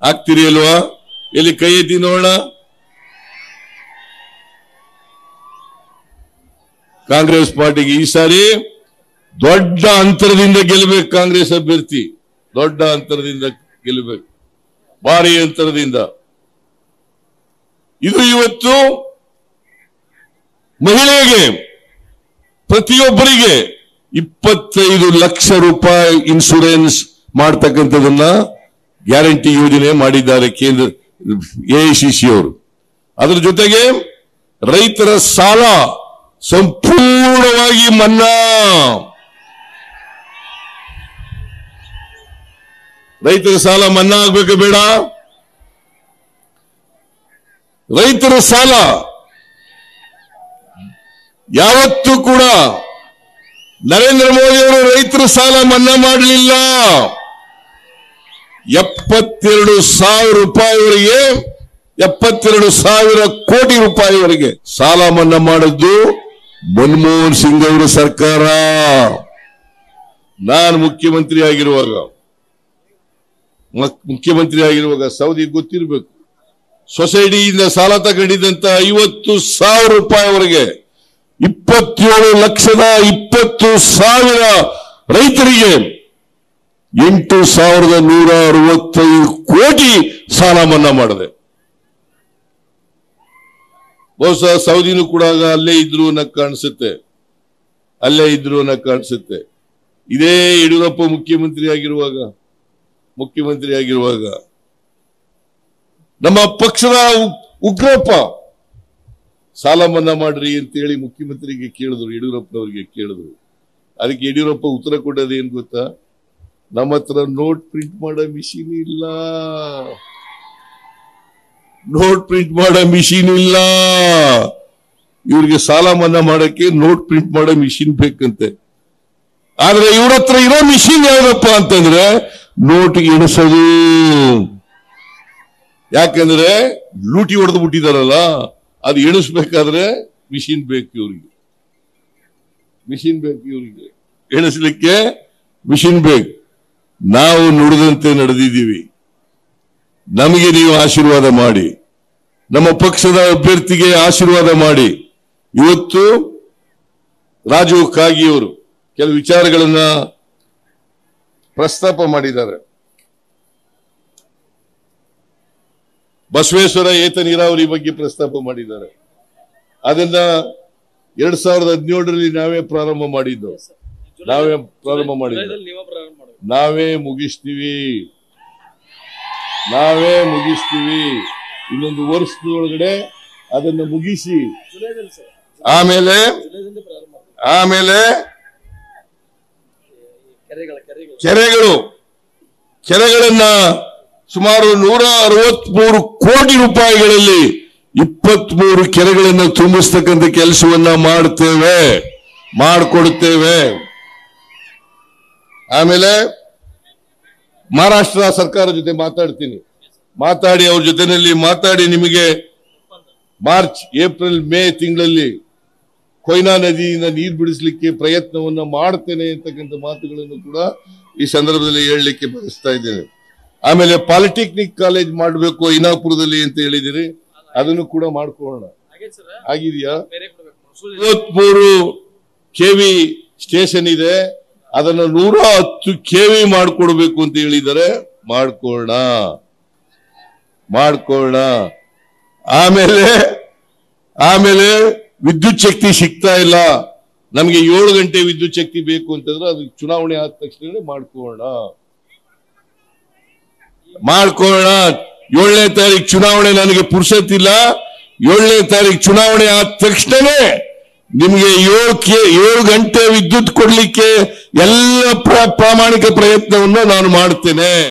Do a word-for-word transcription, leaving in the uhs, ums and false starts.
ಆಗ್ತೀರಿ ಅಲ್ವಾ? ಎಲ್ಲಿ ಕೈ ಎತ್ತಿ ನೋಡೋಣ. ಕಾಂಗ್ರೆಸ್ ಪಾರ್ಟಿಗೆ ಈ ಸಾರಿ ದೊಡ್ಡ ಅಂತರದಿಂದ ಗೆಲ್ಲಬೇಕು. ಕಾಂಗ್ರೆಸ್ ಅಭ್ಯರ್ಥಿ ದೊಡ್ಡ ಅಂತರದಿಂದ ಗೆಲ್ಲಬೇಕು, ಭಾರಿ ಅಂತರದಿಂದ. ಇದು ಇವತ್ತು ಮಹಿಳೆಗೆ ಪ್ರತಿಯೊಬ್ಬರಿಗೆ ಇಪ್ಪತ್ತೈದು ಲಕ್ಷ ರೂಪಾಯಿ ಇನ್ಶೂರೆನ್ಸ್ ಮಾಡ್ತಕ್ಕಂಥದನ್ನ ಗ್ಯಾರಂಟಿ ಯೋಜನೆ ಮಾಡಿದ್ದಾರೆ ಕೇಂದ್ರ ಎಐಸಿಸಿ ಅವರು. ಅದರ ಜೊತೆಗೆ ರೈತರ ಸಾಲ ಸಂಪೂರ್ಣವಾಗಿ ಮನ್ನಾ. ರೈತರ ಸಾಲ ಮನ್ನಾ ಆಗ್ಬೇಕು ಬೇಡ? ರೈತರ ಸಾಲ ಯಾವತ್ತೂ ಕೂಡ ನರೇಂದ್ರ ಮೋದಿ ಅವರು ರೈತರ ಸಾಲ ಮನ್ನಾ ಮಾಡಲಿಲ್ಲ. ಎಪ್ಪತ್ತೆರಡು ಸಾವಿರ ರೂಪಾಯಿವರೆಗೆ ಎಪ್ಪತ್ತೆರಡು ಸಾವಿರ ಕೋಟಿ ರೂಪಾಯಿವರೆಗೆ ಸಾಲ ಮನ್ನಾ ಮಾಡಿದ್ದು ಮನಮೋಹನ್ ಸಿಂಗ್ ಅವರ ಸರ್ಕಾರ. ನಾನು ಮುಖ್ಯಮಂತ್ರಿ ಆಗಿರುವಾಗ ಮುಖ್ಯಮಂತ್ರಿ ಆಗಿರುವಾಗ ಸೌದಿ ಗೊತ್ತಿರಬೇಕು, ಸೊಸೈಟಿಯಿಂದ ಸಾಲ ತಗೊಂಡಿದ್ದಂತ ಐವತ್ತು ಸಾವಿರ ರೂಪಾಯಿವರೆಗೆ ಇಪ್ಪತ್ತೇಳು ಲಕ್ಷದ ಇಪ್ಪತ್ತು ಸಾವಿರ ರೈತರಿಗೆ ಎಂಟು ಸಾವಿರದ ನೂರ ಅರವತ್ತೈದು ಕೋಟಿ ಸಾಲ ಮನ್ನಾ ಮಾಡಿದೆ. ಬಹುಶಃ ಸೌದಿನೂ ಕೂಡ ಅಲ್ಲೇ ಇದ್ರು ಅನ್ನೋ ಕಾಣಿಸುತ್ತೆ, ಅಲ್ಲೇ ಇದ್ರು ಅನ್ನೋ ಕಾಣಿಸುತ್ತೆ. ಇದೇ ಯಡಿಯೂರಪ್ಪ ಮುಖ್ಯಮಂತ್ರಿ ಆಗಿರುವಾಗ ಮುಖ್ಯಮಂತ್ರಿ ಆಗಿರುವಾಗ ನಮ್ಮ ಪಕ್ಷದ ಉಗ್ರಪ್ಪ ಸಾಲ ಮನ್ನಾ ಮಾಡ್ರಿ ಅಂತೇಳಿ ಮುಖ್ಯಮಂತ್ರಿಗೆ ಕೇಳಿದ್ರು, ಯಡಿಯೂರಪ್ಪನವರಿಗೆ ಕೇಳಿದ್ರು. ಅದಕ್ಕೆ ಯಡಿಯೂರಪ್ಪ ಉತ್ತರ ಕೊಟ್ಟದೇನು ಗೊತ್ತಾ? ನಮ್ಮ ಹತ್ರ ನೋಟ್ ಪ್ರಿಂಟ್ ಮಾಡೋ ಮಿಷಿನ್ ಇಲ್ಲ, ನೋಟ್ ಪ್ರಿಂಟ್ ಮಾಡೋ ಮಿಷಿನ್ ಇಲ್ಲ. ಇವ್ರಿಗೆ ಸಾಲ ಮನ್ನಾ ಮಾಡಕ್ಕೆ ನೋಟ್ ಪ್ರಿಂಟ್ ಮಾಡೋ ಮಿಷಿನ್ ಬೇಕಂತೆ. ಆದ್ರೆ ಇವ್ರ ಹತ್ರ ಇರೋ ಮಿಷಿನ್ ಯಾವ್ದಪ್ಪ ಅಂತಂದ್ರೆ ನೋಟ್ ಎಣಿಸೋದು. ಯಾಕಂದ್ರೆ ಲೂಟಿ ಹೊಡೆದು ಬಿಟ್ಟಿದಾರಲ್ಲ, ಅದು ಎಣಿಸ್ಬೇಕಾದ್ರೆ ಮಿಷಿನ್ ಬೇಕು ಇವ್ರಿಗೆ, ಮಿಷಿನ್ ಬೇಕು ಇವ್ರಿಗೆ ಎಣಿಸ್ಲಿಕ್ಕೆ ಮಿಷಿನ್ ಬೇಕು. ನಾವು ನುಡಿದಂತೆ ನಡೆದಿದ್ದೀವಿ. ನಮಗೆ ನೀವು ಆಶೀರ್ವಾದ ಮಾಡಿ, ನಮ್ಮ ಪಕ್ಷದ ಅಭ್ಯರ್ಥಿಗೆ ಆಶೀರ್ವಾದ ಮಾಡಿ. ಇವತ್ತು ರಾಜು ಕಾಗಿಯವರು ಕೆಲವು ವಿಚಾರಗಳನ್ನ ಪ್ರಸ್ತಾಪ ಮಾಡಿದ್ದಾರೆ. ಬಸವೇಶ್ವರ ಏತ ನೀರಾವರಿ ಬಗ್ಗೆ ಪ್ರಸ್ತಾಪ ಮಾಡಿದ್ದಾರೆ. ಅದನ್ನ ಎರಡ್ ಸಾವಿರದ ಹದಿನೇಳರಲ್ಲಿ ನಾವೇ ಪ್ರಾರಂಭ ಮಾಡಿದ್ದು, ನಾವೇ ಪ್ರಾರಂಭ ಮಾಡಿದ್ದು, ನಾವೇ ಮುಗಿಸ್ತೀವಿ, ನಾವೇ ಮುಗಿಸ್ತೀವಿ. ಇನ್ನೊಂದು ವರ್ಷದೊಳಗಡೆ ಅದನ್ನು ಮುಗಿಸಿ ಆಮೇಲೆ ಆಮೇಲೆ ಕೆರೆಗಳು ಕೆರೆಗಳನ್ನ ಸುಮಾರು ನೂರ ಅರವತ್ಮೂರು ಕೋಟಿ ರೂಪಾಯಿಗಳಲ್ಲಿ ಇಪ್ಪತ್ಮೂರು ಕೆರೆಗಳನ್ನು ತುಂಬಿಸ್ತಕ್ಕಂಥ ಕೆಲಸವನ್ನ ಮಾಡ್ತೇವೆ, ಮಾಡಿಕೊಡುತ್ತೇವೆ. ಆಮೇಲೆ ಮಹಾರಾಷ್ಟ್ರ ಸರ್ಕಾರ ಜೊತೆ ಮಾತಾಡ್ತೀನಿ, ಮಾತಾಡಿ ಅವ್ರ ಜೊತೆನಲ್ಲಿ ಮಾತಾಡಿ ನಿಮಗೆ ಮಾರ್ಚ್ ಏಪ್ರಿಲ್ ಮೇ ತಿಂಗಳಲ್ಲಿ ಕೊಯ್ನಾ ನದಿಯಿಂದ ನೀರು ಬಿಡಿಸಲಿಕ್ಕೆ ಪ್ರಯತ್ನವನ್ನ ಮಾಡ್ತೇನೆ ಅಂತಕ್ಕಂಥ ಮಾತುಗಳನ್ನು ಕೂಡ ಈ ಸಂದರ್ಭದಲ್ಲಿ ಹೇಳಲಿಕ್ಕೆ ಬಯಸ್ತಾ ಇದ್ದೇನೆ. ಆಮೇಲೆ ಪಾಲಿಟೆಕ್ನಿಕ್ ಕಾಲೇಜ್ ಮಾಡಬೇಕು ಐನಾಪುರದಲ್ಲಿ ಅಂತ ಹೇಳಿದಿರಿ, ಅದನ್ನು ಕೂಡ ಮಾಡ್ಕೊಳ್ಳೋಣ. ಆಗಿದೆಯಾ? ಮೂವತ್ಮೂರು ಕೆವಿ ಸ್ಟೇಷನ್ ಇದೆ, ಅದನ್ನು ನೂರ ಹತ್ತು ಕೆವಿ ಮಾಡಿಕೊಡ್ಬೇಕು ಅಂತ ಹೇಳಿದ್ದಾರೆ, ಮಾಡ್ಕೊಳ್ಳೋಣ ಮಾಡ್ಕೊಳ್ಳೋಣ ಆಮೇಲೆ ಆಮೇಲೆ ವಿದ್ಯುತ್ ಶಕ್ತಿ ಸಿಗ್ತಾ ಇಲ್ಲ, ನಮಗೆ ಏಳು ಗಂಟೆ ವಿದ್ಯುತ್ ಶಕ್ತಿ ಬೇಕು ಅಂತಂದ್ರೆ ಅದು ಚುನಾವಣೆ ಆದ ತಕ್ಷಣ ಮಾಡ್ಕೊಳ್ಳೋಣ ಮಾಡ್ಕೊಳ್ಳೋಣ ಏಳನೇ ತಾರೀಕು ಚುನಾವಣೆ, ನನಗೆ ಪುರ್ಸತ್ತಿಲ್ಲ. ಏಳನೇ ತಾರೀಕು ಚುನಾವಣೆ ಆದ ತಕ್ಷಣನೇ ನಿಮಗೆ ಏಳು ಕೆ ಏಳು ಗಂಟೆ ವಿದ್ಯುತ್ ಕೊಡ್ಲಿಕ್ಕೆ ಎಲ್ಲ ಪ್ರಾಮಾಣಿಕ ಪ್ರಯತ್ನವನ್ನು ನಾನು ಮಾಡ್ತೇನೆ.